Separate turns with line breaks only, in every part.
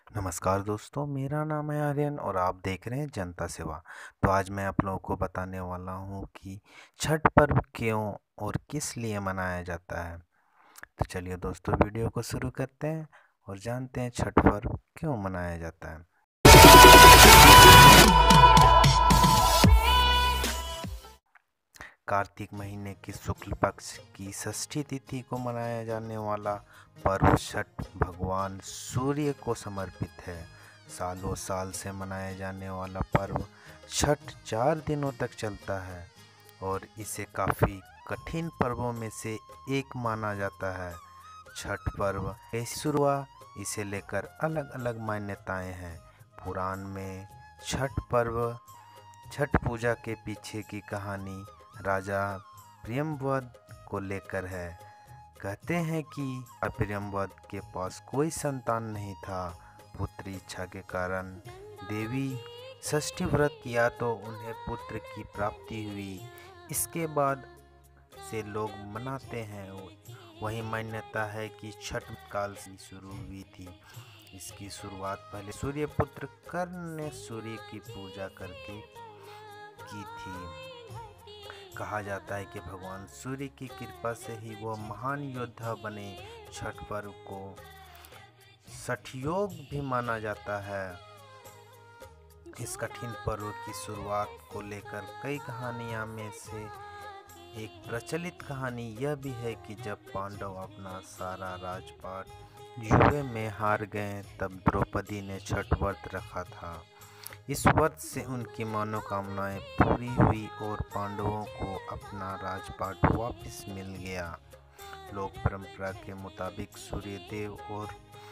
नमस्कार दोस्तों, मेरा नाम है आर्यन और आप देख रहे हैं जनता सेवा। तो आज मैं आप लोगों को बताने वाला हूँ कि छठ पर्व क्यों और किस लिए मनाया जाता है। तो चलिए दोस्तों, वीडियो को शुरू करते हैं और जानते हैं छठ पर्व क्यों मनाया जाता है। कार्तिक महीने की शुक्ल पक्ष की षष्ठी तिथि को मनाया जाने वाला पर्व छठ भगवान सूर्य को समर्पित है। सालों साल से मनाया जाने वाला पर्व छठ 4 दिनों तक चलता है और इसे काफ़ी कठिन पर्वों में से एक माना जाता है। छठ पर्व कैसे शुरू हुआ, इसे लेकर अलग अलग मान्यताएं हैं। पुराण में छठ पूजा के पीछे की कहानी राजा प्रियंवद को लेकर है। कहते हैं कि प्रियंवद के पास कोई संतान नहीं था। पुत्र इच्छा के कारण देवी षष्ठी व्रत किया तो उन्हें पुत्र की प्राप्ति हुई। इसके बाद से लोग मनाते हैं। वही मान्यता है कि छठ काल से शुरू हुई थी। इसकी शुरुआत पहले सूर्य पुत्र कर्ण ने सूर्य की पूजा करके की थी। कहा जाता है कि भगवान सूर्य की कृपा से ही वह महान योद्धा बने। छठ पर्व को छठ योग भी माना जाता है। इस कठिन पर्व की शुरुआत को लेकर कई कहानियां में से एक प्रचलित कहानी यह भी है कि जब पांडव अपना सारा राजपाट जुए में हार गए तब द्रौपदी ने छठ व्रत रखा था। इस व्रत से उनकी मनोकामनाएं पूरी हुई और पांडवों को अपना राजपाट वापस मिल गया। लोक परंपरा के मुताबिक सूर्यदेव और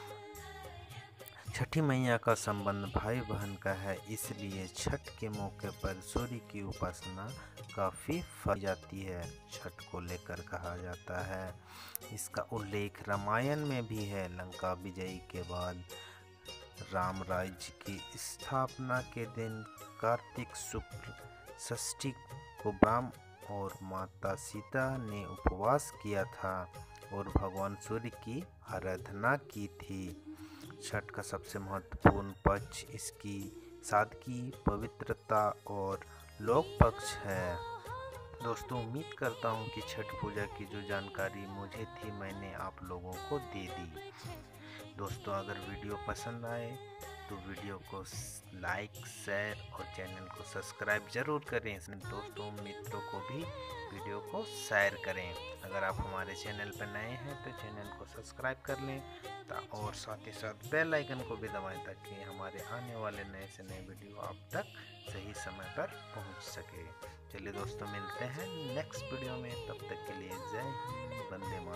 छठी मैया का संबंध भाई बहन का है, इसलिए छठ के मौके पर सूर्य की उपासना काफ़ी की जाती है। छठ को लेकर कहा जाता है, इसका उल्लेख रामायण में भी है। लंका विजय के बाद राम राज्य की स्थापना के दिन कार्तिक शुक्ल षष्ठी को राम और माता सीता ने उपवास किया था और भगवान सूर्य की आराधना की थी। छठ का सबसे महत्वपूर्ण पक्ष इसकी सादगी, पवित्रता और लोक पक्ष है। दोस्तों, उम्मीद करता हूँ कि छठ पूजा की जो जानकारी मुझे थी मैंने आप लोगों को दे दी। दोस्तों, अगर वीडियो पसंद आए तो वीडियो को लाइक, शेयर और चैनल को सब्सक्राइब जरूर करें। दोस्तों मित्रों को भी वीडियो को शेयर करें। अगर आप हमारे चैनल पर नए हैं तो चैनल को सब्सक्राइब कर लें और साथ ही साथ बेल आइकन को भी दबाएं ताकि हमारे आने वाले नए से नए वीडियो आप तक सही समय पर पहुंच सके। चलिए दोस्तों, मिलते हैं नेक्स्ट वीडियो में। तब तक के लिए जय हिंद, वंदे मातरम।